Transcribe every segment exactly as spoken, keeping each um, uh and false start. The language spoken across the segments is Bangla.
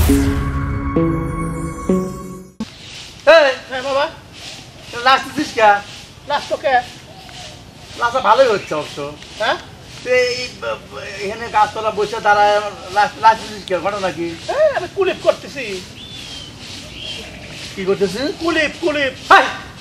এই হ্যাঁ বাবা লাস্ট দিস কে লাস্ট ওকে লাস্ট ভালোই হচ্ছে অবশ্য হ্যাঁ এই এখানে গাছতলা বসে দাঁড়ায় লাস্ট লাস্ট দিস কে ঘটনা কি এই আমি কুলিপ করতেছি কি করতেছি কুলিপ কুলিপ হাই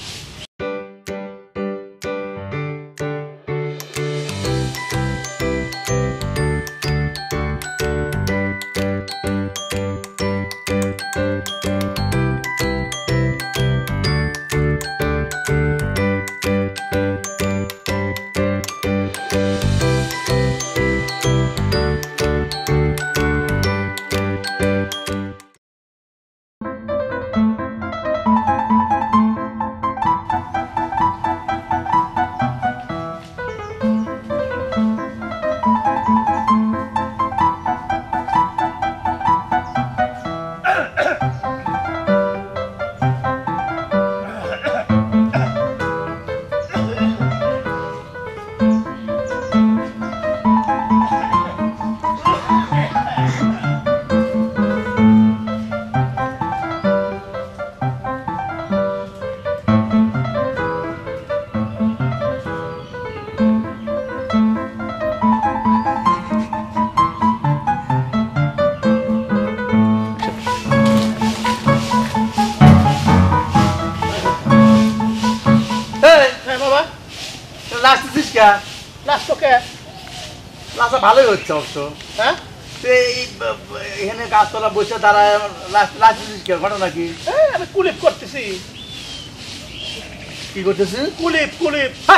লাস্ট দিস কে লাস্ট ওকে লাস্ট ভালোই হচ্ছে অবশ্য হ্যাঁ এই এখানে গাছতলা বসে দাঁড়ায় লাস্ট লাস্ট দিস কে ঘটনা কি এই আমি কুলিপ করতেছি কি করতেছি কুলিপ কুলিপ হাই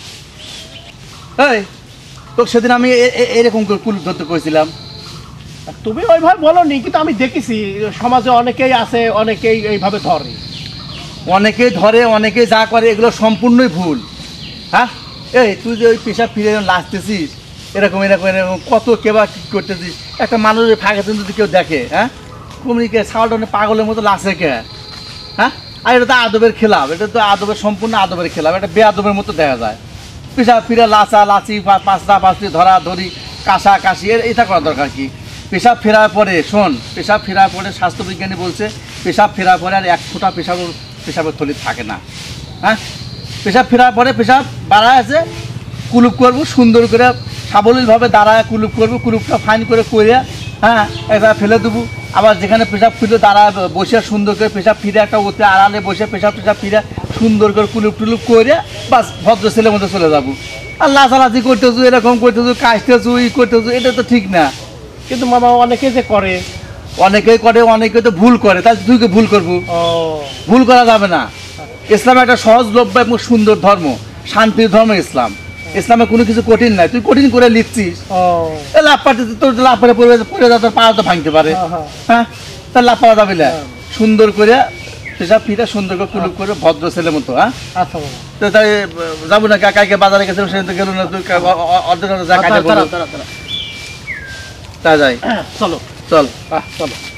এই তো সেদিন আমি এরকম করে কুলিপ ধরতে কইছিলাম তুমি ওইভাবে বলোনি কিন্তু আমি দেখেছি সমাজে অনেকেই আছে অনেকেই এইভাবে ধরে অনেকেই ধরে অনেকেই যা করে এগুলো সম্পূর্ণই ভুল হ্যাঁ এই তুই যে ওই পেশা ফিরে লাচতেছিস এরকম এরকম এরকম কত কেবা কী করতেছিস একটা মানুষের ফাঁকে যদি কেউ দেখে হ্যাঁ কুমড়িকে ছাগলটা পাগলের মতো লাচে কে হ্যাঁ আর এটা তো আদবের খেলাপ এটা তো আদবের সম্পূর্ণ আদবের খেলাপ এটা বেআদবের মতো দেখা যায় পেশা ফিরে লাচা লাচি পাঁচটা পাঁচটি ধরা ধরি কাশা কাশি এর এটা করা দরকার কি পেশাব ফেরার পরে শোন পেশাব ফেরার পরে স্বাস্থ্যবিজ্ঞানী বলছে পেশাব ফেরার পরে আর এক ফোঁটা পেশাব পেশাবের থলি থাকে না হ্যাঁ পেশাব ফেরার পরে পেশাব বাড়ায় আছে কুলুপ করবো সুন্দর করে সাবলীলভাবে দাঁড়ায় কুলুপ করবো কুলুপটা ফাইন করে করে হ্যাঁ একটা ফেলে দেবো আবার যেখানে পেশাব ফিরে দাঁড়ায় বসে সুন্দর করে পেশাব ফিরে একটা ওতে আড়ালে বসে পেশাব পেশাব ফিরে সুন্দর করে কুলুপ টুলুপ করে বাস ভদ্র ছেলের মধ্যে চলে যাবো আর লাচালাচি করতেছু এরকম করতেছু কাশতেছু ই করতেছু এটা তো ঠিক না কিন্তু মামা অনেকে যে করে অনেকেই করে অনেকে তো ভুল করে তাই তুই কি ভুল করবো ভুল করা যাবে না ইসলাম একটা সহজলভ্য এবং সুন্দর ধর্ম শান্তির ধর্ম ইসলাম ইসলামে কোনো কিছু কঠিন নাই তুই কঠিন করে লিখছিস লাভ পাতে তোর লাভ করে পড়ে পড়ে যা তোর পা তো ভাঙতে পারে হ্যাঁ তার লাভ পাওয়া যাবে না সুন্দর করে পেশাব ফিরে সুন্দর করে কুলুপ করে ভদ্র ছেলের মতো হ্যাঁ তো তাই যাবো না কাকাকে বাজারে গেছে সেখান থেকে গেল না তুই অর্ধেক যা কাজে তা যাই চলো চল চলো